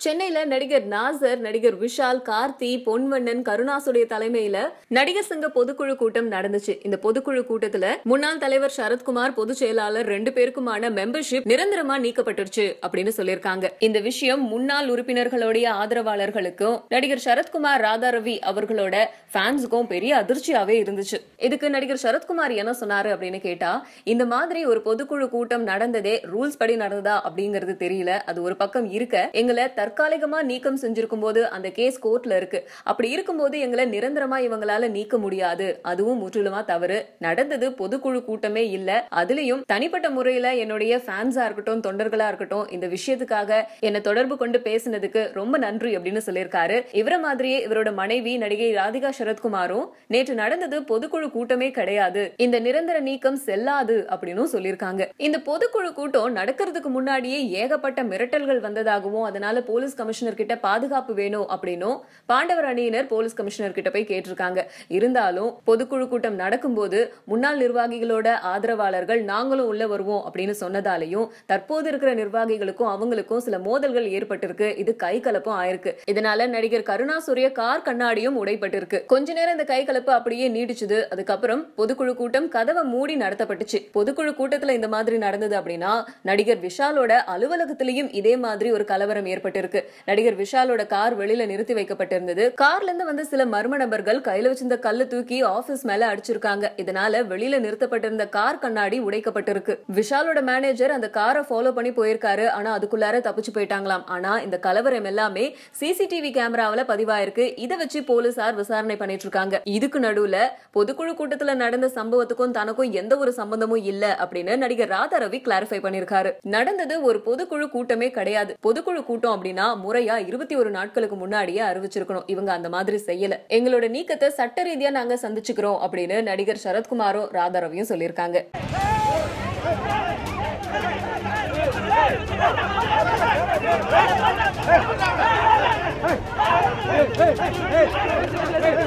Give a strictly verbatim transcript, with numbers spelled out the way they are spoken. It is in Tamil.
சென்னையில நடிகர் நாசர், நடிகர் விஷால், கார்த்தி, பொன்வண்ணன், கருணாசுடைய தலைமையில நடிகர் சங்க பொதுக்குழு கூட்டம் நடந்துச்சு. இந்த பொதுக்குழு கூட்டத்துல முன்னாள் தலைவர் சரத்குமார், பொதுச் செயலாளர் ரெண்டு பேருக்குமான மெம்பர்ஷிப் நிரந்தரமா நீக்கப்பட்டுருச்சு அப்படின்னு சொல்லியிருக்காங்க. இந்த விஷயம் முன்னாள் உறுப்பினர்களுடைய ஆதரவாளர்களுக்கும் நடிகர் சரத்குமார், ராதாரவி அவர்களோட ஃபேன்ஸுக்கும் பெரிய அதிர்ச்சியாவே இருந்துச்சு. இதுக்கு நடிகர் சரத்குமார் என்ன சொன்னாரு அப்படின்னு கேட்டா, இந்த மாதிரி ஒரு பொதுக்குழு கூட்டம் நடந்ததே ரூல்ஸ் படி நடந்ததா அப்படிங்கிறது தெரியல. அது ஒரு பக்கம் இருக்க, எங்களை தற்காலிகமா நீக்கம் செஞ்சிருக்கும் போது அந்த கேஸ் கோர்ட்ல இருக்கு. அப்படி இருக்கும்போது எங்களை நிரந்தரமா இவங்களால நீக்க முடியாது. அதுவும் முற்றிலுமா தவறு. நடந்தது பொதுக்குழு கூட்டமே இல்ல. அதுலயும் தனிப்பட்ட முறையில என்னுடைய ஃபேன்ஸா இருக்கட்டும், தொண்டர்களா இருக்கட்டும், இந்த விஷயத்துக்காக என்ன தொடர்பு கொண்டு பேசினதுக்கு ரொம்ப நன்றி அப்படின்னு சொல்லியிருக்காரு. இவர மாதிரியே இவரோட மனைவி நடிகை ராதிகா சரத்குமாரும் நேற்று நடந்தது பொதுக்குழு கூட்டமே கிடையாது, இந்த நிரந்தர நீக்கம் செல்லாது அப்படின்னு சொல்லியிருக்காங்க. இந்த பொதுக்குழு கூட்டம் நடக்கிறதுக்கு முன்னாடியே ஏகப்பட்ட மிரட்டல்கள் வந்ததாகவும், அதனால போலீஸ் கமிஷனர் கிட்ட பாதுகாப்பு வேணும் அப்படின்னும் பாண்டவர் அணியினர் போலீஸ் கமிஷனர் கிட்ட போய் கேட்டிருக்காங்க. இருந்தாலும் பொதுக்குழு கூட்டம் நடக்கும்போது முன்னாள் நிர்வாகிகளோட ஆதரவாளர்கள் நாங்களும் உள்ள வருவோம் அப்படின்னு சொன்னதாலையும் தற்போது இருக்கிற நிர்வாகிகளுக்கும் அவங்களுக்கும் சில மோதல்கள் ஏற்பட்டிருக்கு. இது கை கலப்பும் ஆயிருக்கு. இதனால நடிகர் கருணாசுரிய கார் கண்ணாடியும் உடைப்பட்டிருக்கு. கொஞ்ச நேரம் இந்த கை கலப்பு அப்படியே நீடிச்சது. அதுக்கப்புறம் பொதுக்குழு கூட்டம் கதவை மூடி நடத்தப்பட்டுச்சு. பொதுக்குழு கூட்டத்துல இந்த மாதிரி நடந்தது அப்படின்னா நடிகர் விஷாலோட அலுவலகத்திலையும் இதே மாதிரி ஒரு கலவரம் ஏற்பட்டிருக்கு. நடிகர் விஷாலோட கார் வெளியில நிறுத்தி வைக்கப்பட்டிருந்தது. கார்ல இருந்து வந்த சில மர்ம நபர்கள் கையில வச்சிருந்த கல்லு தூக்கி ஆபீஸ் மேல அடிச்சிருக்காங்க. இதனால வெளியில நிறுத்தப்பட்டிருந்த கார் கண்ணாடி உடைக்கப்பட்டிருக்கு. விஷாலோட மேனேஜர் அந்த காரை ஃபாலோ பண்ணி போயிருக்காரு. ஆனா அதுக்குள்ளார தப்பிச்சு போயிட்டாங்களாம். ஆனா இந்த கலவரம் எல்லாமே சிசிடிவி கேமராவில பதிவாயிருக்கு. இதை வச்சு போலீசார் விசாரணை பண்ணிட்டு இருக்காங்க. இதுக்கு நடுவுல பொதுக்குழு கூட்டத்துல நடந்த சம்பவத்துக்கும் தனக்கும் எந்த ஒரு சம்பந்தமும் இல்ல அப்படின்னு நடிகர் ராதாரவி கிளாரிஃபை பண்ணிருக்காரு. நடந்தது ஒரு பொதுக்குழு கூட்டமே கிடையாது. பொதுக்குழு கூட்டம் அப்படின்னா முறையா இருபத்தி ஒரு நாட்களுக்கு முன்னாடியே அறிவிச்சிருக்கணும். இவங்க அந்த மாதிரி செய்யல. எங்களோட நீக்கத்தை சட்ட ரீதியா நாங்க சந்திச்சுக்கிறோம் அப்படின்னு நடிகர் சரத்குமாரும் ராதாரவியும் சொல்லியிருக்காங்க. Hey! Hey! Hey! Hey!